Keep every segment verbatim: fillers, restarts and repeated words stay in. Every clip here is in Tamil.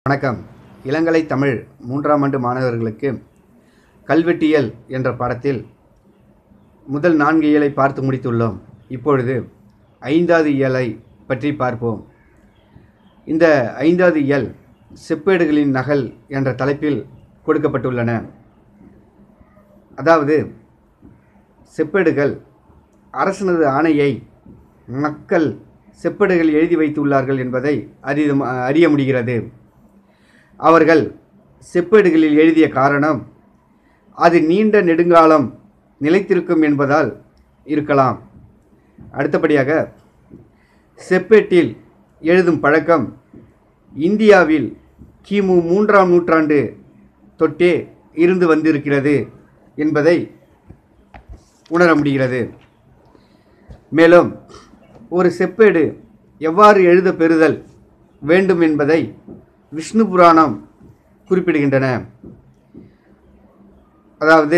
வணக்கம். இளங்கலை தமிழ் மூன்றாம் ஆண்டு மாணவர்களுக்கு கல்வெட்டியல் என்ற பாடத்தில் முதல் நான்கு இயலை பார்த்து முடித்துள்ளோம். இப்பொழுது ஐந்தாவது இயலை பற்றி பார்ப்போம். இந்த ஐந்தாவது இயல் செப்பேடுகளின் நகல் என்ற தலைப்பில் கொடுக்கப்பட்டுள்ளன. அதாவது செப்பேடுகள் அரசனது ஆணையை மக்கள் செப்பேடுகள் எழுதி வைத்துள்ளார்கள் என்பதை அறிய அறிய முடிகிறது. அவர்கள் செப்பேடுகளில் எழுதிய காரணம் அது நீண்ட நெடுங்காலம் நிலைத்திருக்கும் என்பதால் இருக்கலாம். அடுத்தபடியாக செப்பேட்டில் எழுதும் பழக்கம் இந்தியாவில் கிமு மூன்றாம் நூற்றாண்டு தொட்டே இருந்து வந்திருக்கிறது என்பதை உணர முடிகிறது. மேலும் ஒரு செப்பேடு எவ்வாறு எழுத பெறுதல் வேண்டும் என்பதை விஷ்ணு புராணம் குறிப்பிடுகின்றன. அதாவது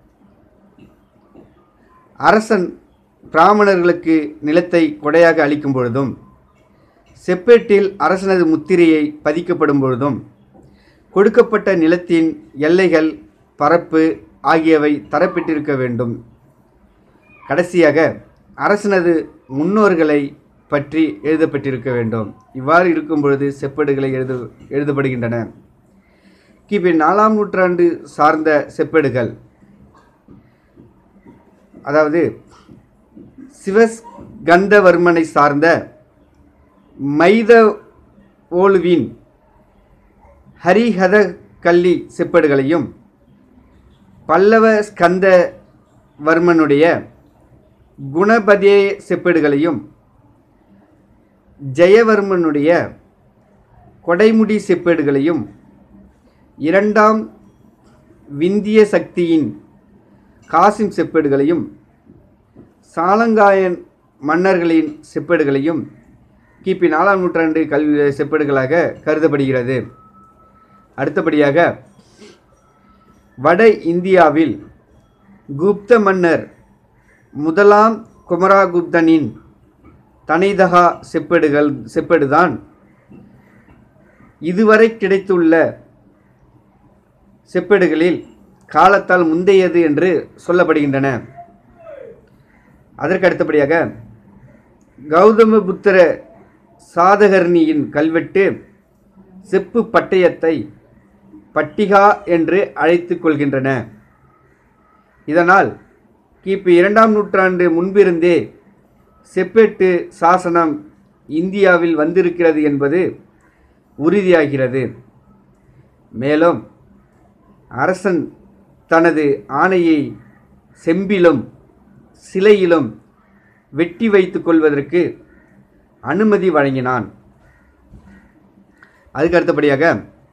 அரசன் பிராமணர்களுக்கு நிலத்தை கொடையாக அளிக்கும் பொழுதும் செப்பேட்டில் அரசனது முத்திரையை பதிக்கப்படும் பொழுதும் கொடுக்கப்பட்ட நிலத்தின் எல்லைகள், பரப்பு ஆகியவை தரப்பட்டிருக்க வேண்டும். கடைசியாக அரசனது முன்னோர்களை பற்றி எழுதப்பட்டிருக்க வேண்டும். இவ்வாறு இருக்கும் பொழுது செப்பேடுகளை எழுத எழுதப்படுகின்றன. கிபி நாலாம் நூற்றாண்டு சார்ந்த செப்பேடுகள், அதாவது சிவஸ்கந்தவர்மனை சார்ந்த மைத ஓலுவின் ஹரிஹத கல்லி செப்பேடுகளையும் பல்லவ ஸ்கந்தவர்மனுடைய குணபதே செப்பேடுகளையும் ஜெயவர்மனுடைய கொடைமுடி செப்பேடுகளையும் இரண்டாம் விந்திய சக்தியின் காசிம் செப்பேடுகளையும் சாலங்காயன் மன்னர்களின் செப்பேடுகளையும் கிபி நாலாம் நூற்றாண்டு கல்வி செப்பேடுகளாக கருதப்படுகிறது. அடுத்தபடியாக வட இந்தியாவில் குப்த மன்னர் முதலாம் குமரகுப்தனின் தனைதகா செப்பேடுகள் செப்பேடுதான் இதுவரை கிடைத்துள்ள செப்பேடுகளில் காலத்தால் முந்தையது என்று சொல்லப்படுகின்றன. அதற்கு அடுத்தபடியாக கௌதம புத்திர சாதகர்ணியின் கல்வெட்டு செப்பு பட்டயத்தை பட்டிகா என்று அழைத்து கொள்கின்றன. இதனால் கிபி இரண்டாம் நூற்றாண்டு முன்பிருந்தே செப்பேட்டு சாசனம் இந்தியாவில் வந்திருக்கிறது என்பது உறுதியாகிறது. மேலும் அரசன் தனது ஆணையை செம்பிலும் சிலையிலும் வெட்டி வைத்து கொள்வதற்கு அனுமதி வழங்கினான். அதுக்கு அடுத்தபடியாக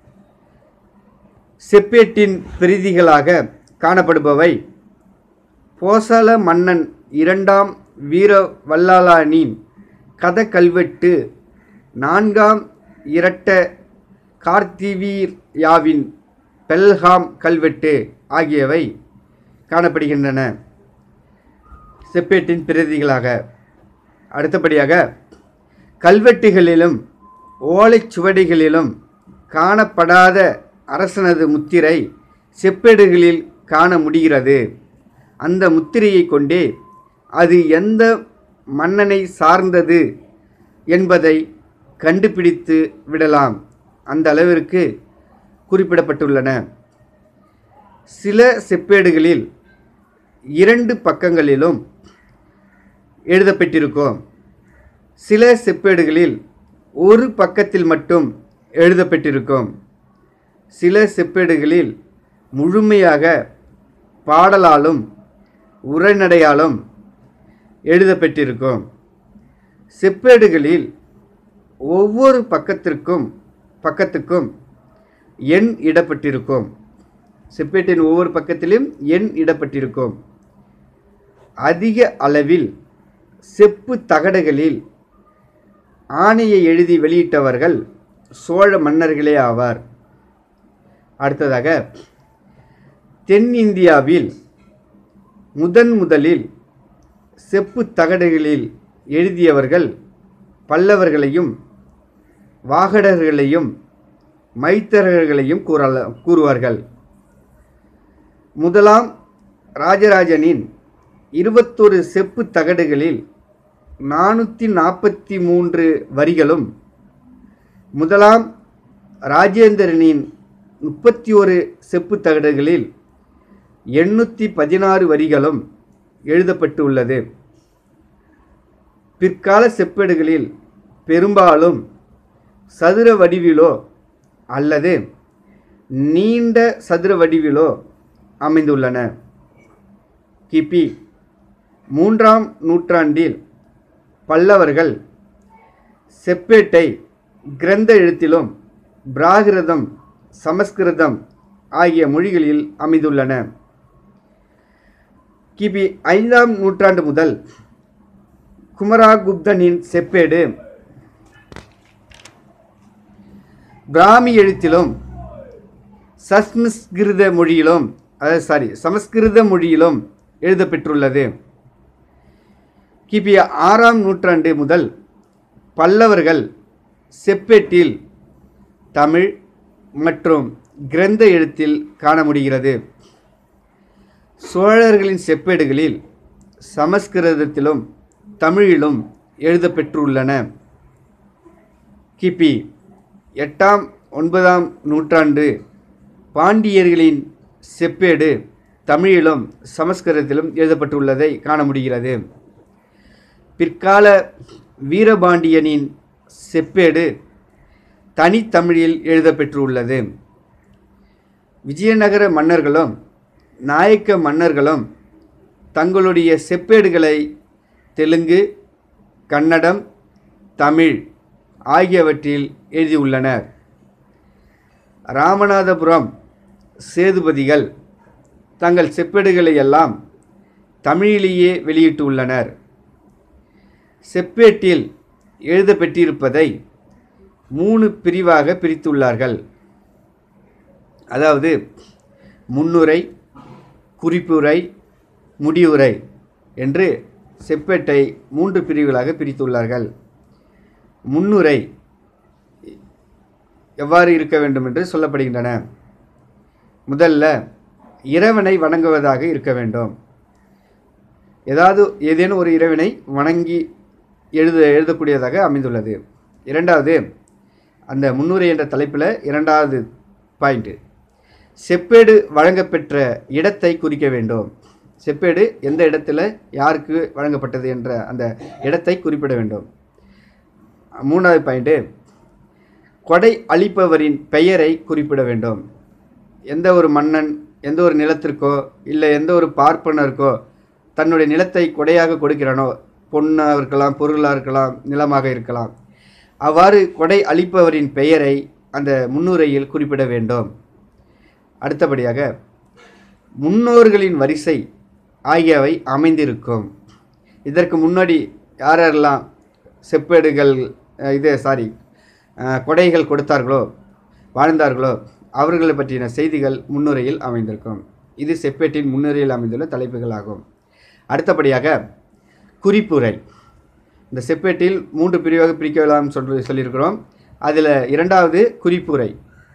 செப்பேட்டின் பிரதிகளாக காணப்படுபவை போசள மன்னன் இரண்டாம் வீர வல்லாளனின் கத கல்வெட்டு, நான்காம் இரட்ட கார்த்திவீர்யாவின் பெல்ஹாம் கல்வெட்டு ஆகியவை காணப்படுகின்றன செப்பேட்டின் பிரதிகளாக. அடுத்தபடியாக கல்வெட்டுகளிலும் ஓலைச்சுவடிகளிலும் காணப்படாத அரசனது முத்திரை செப்பேடுகளில் காண முடிகிறது. அந்த முத்திரையை கொண்டே அது எந்த மன்னனை சார்ந்தது என்பதை கண்டுபிடித்து விடலாம். அந்த அளவிற்கு குறிப்பிடப்பட்டுள்ளன. சில செப்பேடுகளில் இரண்டு பக்கங்களிலும் எழுதப்பட்டிருக்கும். சில செப்பேடுகளில் ஒரு பக்கத்தில் மட்டும் எழுதப்பட்டிருக்கும். சில செப்பேடுகளில் முழுமையாக பாடலாலும் உரைநடையாலும் எழுதப்பட்டிருக்கும். செப்பேடுகளில் ஒவ்வொரு பக்கத்திற்கும் பக்கத்துக்கும் எண் இடப்பட்டிருக்கும். செப்பேட்டின் ஒவ்வொரு பக்கத்திலும் எண் இடப்பட்டிருக்கும். அதிக அளவில் செப்பு தகடுகளில் ஆணையை எழுதி வெளியிட்டவர்கள் சோழ மன்னர்களே ஆவார். அடுத்ததாக தென்னிந்தியாவில் முதன் முதலில் செப்பு தகடுகளில் எழுதியவர்கள் பல்லவர்களையும் வாகடர்களையும் மைத்தரகர்களையும் கூறல கூறுவார்கள். முதலாம் ராஜராஜனின் இருபத்தொரு செப்பு தகடுகளில் நானூற்றி நாற்பத்தி மூன்று வரிகளும், முதலாம் ராஜேந்திரனின் முப்பத்தி ஒரு செப்பு தகடுகளில் எண்ணூற்றி பதினாறு வரிகளும் எழுதப்பட்டுள்ளது. பிற்கால செப்பேடுகளில் பெரும்பாலும் சதுர வடிவிலோ அல்லது நீண்ட சதுர வடிவிலோ அமைந்துள்ளன. கிபி மூன்றாம் நூற்றாண்டில் பல்லவர்கள் செப்பேட்டை கிரந்த எழுத்திலும் பிராகிருதம், சமஸ்கிருதம் ஆகிய மொழிகளில் அமைந்துள்ளன. கிபி ஐந்தாம் நூற்றாண்டு முதல் குமராகுப்தனின் செப்பேடு பிராமி எழுத்திலும் சமஸ்கிருத மொழியிலும் அதாவது சாரி சமஸ்கிருத மொழியிலும் எழுதப்பெற்றுள்ளது. கிபி ஆறாம் நூற்றாண்டு முதல் பல்லவர்கள் செப்பேட்டில் தமிழ் மற்றும் கிரந்த எழுத்தில் காண முடிகிறது. சோழர்களின் செப்பேடுகளில் சமஸ்கிருதத்திலும் தமிழிலும் எழுதப்பெற்றுள்ளன. கிபி எட்டாம் ஒன்பதாம் நூற்றாண்டு பாண்டியர்களின் செப்பேடு தமிழிலும் சமஸ்கிருதத்திலும் எழுதப்பட்டுள்ளதை காண முடிகிறது. பிற்கால வீரபாண்டியனின் செப்பேடு தனித்தமிழில் எழுதப்பெற்றுள்ளது. விஜயநகர மன்னர்களும் நாயக்க மன்னர்களும் தங்களுடைய செப்பேடுகளை தெலுங்கு, கன்னடம், தமிழ் ஆகியவற்றில் எழுதியுள்ளனர். ராமநாதபுரம் சேதுபதிகள் தங்கள் செப்பேடுகளை எல்லாம் தமிழிலேயே வெளியிட்டுள்ளனர். செப்பேட்டில் எழுதப்பெற்றிருப்பதை மூணு பிரிவாக பிரித்துள்ளார்கள். அதாவது முன்னுரை, குறிப்புரை, முடிவுரை என்று செப்பேட்டை மூன்று பிரிவுகளாக பிரித்துள்ளார்கள். முன்னுரை எவ்வாறு இருக்க வேண்டும் என்று சொல்லப்படுகின்றன. முதல்ல இறைவனை வணங்குவதாக இருக்க வேண்டும். ஏதாவது ஏதேனும் ஒரு இறைவனை வணங்கி எழுத எழுதக்கூடியதாக அமைந்துள்ளது. இரண்டாவது, அந்த முன்னுரை என்ற தலைப்பில் இரண்டாவது பாயிண்ட்டு, செப்பேடு வழங்கப்பெற்ற இடத்தை குறிக்க வேண்டும். செப்பேடு எந்த இடத்துல யாருக்கு வழங்கப்பட்டது என்ற அந்த இடத்தை குறிப்பிட வேண்டும். மூணாவது பாயிண்ட்டு, கொடை அளிப்பவரின் பெயரை குறிப்பிட வேண்டும். எந்த ஒரு மன்னன் எந்த ஒரு நிலத்திற்கோ இல்லை எந்த ஒரு பார்ப்பனருக்கோ தன்னுடைய நிலத்தை கொடையாக கொடுக்கிறானோ, பொண்ணாக இருக்கலாம், பொருளாக இருக்கலாம், நிலமாக இருக்கலாம், அவ்வாறு கொடை அளிப்பவரின் பெயரை அந்த முன்னுரையில் குறிப்பிட வேண்டும். அடுத்தபடியாக முன்னோர்களின் வரிசை ஆகியவை அமைந்திருக்கும். இதற்கு முன்னாடி யார் யாரெல்லாம் செப்பேடுகள் இது சாரி கொடைகள் கொடுத்தார்களோ, வாழ்ந்தார்களோ, அவர்களை பற்றின செய்திகள் முன்னுரையில் அமைந்திருக்கும். இது செப்பேட்டின் முன்னுரையில் அமைந்துள்ள தலைப்புகள் ஆகும். அடுத்தபடியாக குறிப்புரை. இந்த செப்பேட்டில் மூன்று பிரிவாக பிரிக்கலாம் சொல்லி சொல்லியிருக்கிறோம். அதில் இரண்டாவது குறிப்புரை.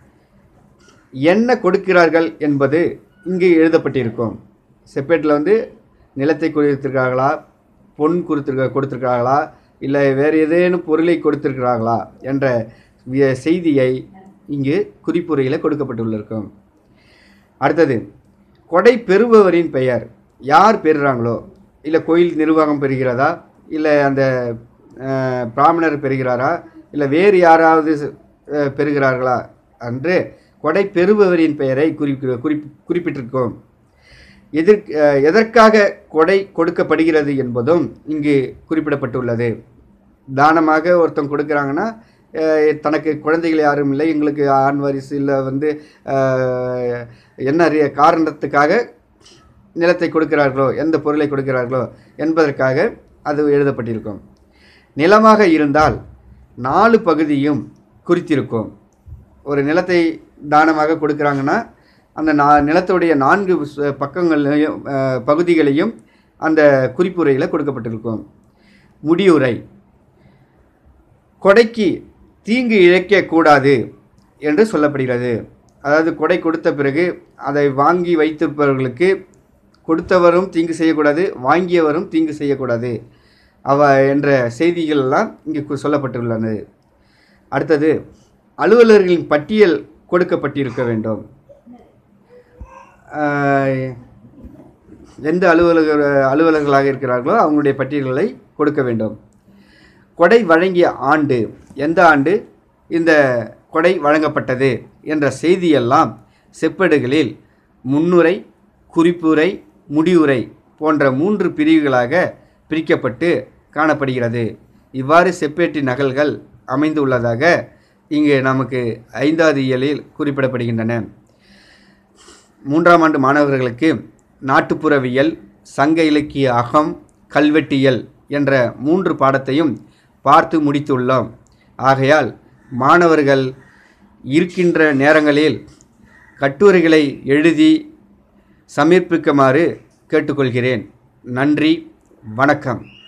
என்ன கொடுக்கிறார்கள் என்பது இங்கு எழுதப்பட்டிருக்கும். செப்பேட்டில் வந்து நிலத்தை கொடுத்திருக்கிறார்களா, பொன் கொடுத்திருக்க கொடுத்திருக்கிறார்களா இல்லை வேறு ஏதேனும் பொருளை கொடுத்திருக்கிறார்களா என்ற செய்தியை இங்கு குறிப்புரையில் கொடுக்கப்பட்டுள்ளிருக்கும். அடுத்தது கொடை பெறுபவரின் பெயர். யார் பெறுறாங்களோ, இல்லை கோயில் நிர்வாகம் பெறுகிறதா, இல்லை அந்த பிராமணர் பெறுகிறாரா, இல்லை வேறு யாராவது பெறுகிறார்களா என்று கொடை பெறுபவரின் பெயரை குறிப்பி குறிப் குறிப்பிட்டிருக்கோம். எதிர் எதற்காக கொடை கொடுக்கப்படுகிறது என்பதும் இங்கு குறிப்பிடப்பட்டுள்ளது. தானமாக ஒருத்தன் கொடுக்குறாங்கன்னா, தனக்கு குழந்தைகள் யாரும் இல்லை, எங்களுக்கு ஆண் வாரிசு இல்லை, வந்து என்ன காரணத்துக்காக நிலத்தை கொடுக்கிறார்களோ, எந்த பொருளை கொடுக்கிறார்களோ என்பதற்காக அது எழுதப்பட்டிருக்கும். நிலமாக இருந்தால் நாலு பகுதியும் குறித்திருக்கும். ஒரு நிலத்தை தானமாக கொடுக்குறாங்கன்னா அந்த நா நிலத்துடைய நான்கு பக்கங்களையும் பகுதிகளையும் அந்த குறிப்புரையில் கொடுக்கப்பட்டிருக்கும். முடிவுரை. கொடைக்கு தீங்கு இழைக்கக்கூடாது என்று சொல்லப்படுகிறது. அதாவது கொடை கொடுத்த பிறகு அதை வாங்கி வைத்திருப்பவர்களுக்கு கொடுத்தவரும் தீங்கு செய்யக்கூடாது, வாங்கியவரும் தீங்கு செய்யக்கூடாது அவ என்ற செய்திகளெல்லாம் இங்கு சொல்லப்பட்டுள்ளது. அடுத்தது, அலுவலர்களின் பட்டியல் கொடுக்கப்பட்டிருக்க வேண்டும். எந்த அலுவலக அலுவலர்களாக இருக்கிறார்களோ அவங்களுடைய பட்டியல்களை கொடுக்க வேண்டும். கொடை வழங்கிய ஆண்டு, எந்த ஆண்டு இந்த கொடை வழங்கப்பட்டது என்ற செய்தியெல்லாம் செப்பேடுகளில் முன்னுரை, குறிப்புரை, முடிவுரை போன்ற மூன்று பிரிவுகளாக பிரிக்கப்பட்டு காணப்படுகிறது. இவ்வாறு செப்பேட்டின் நகல்கள் அமைந்துள்ளதாக இங்கு நமக்கு ஐந்தாவது இயலில் குறிப்பிடப்படுகின்றன. மூன்றாம் ஆண்டு மாணவர்களுக்கு நாட்டுப்புறவியல், சங்க இலக்கிய அகம், கல்வெட்டியல் என்ற மூன்று பாடத்தையும் பார்த்து முடித்துள்ளோம். ஆகையால் மாணவர்கள் இருக்கின்ற நேரங்களில் கட்டுரைகளை எழுதி சமர்ப்பிக்குமாறு கேட்டுக்கொள்கிறேன். நன்றி, வணக்கம்.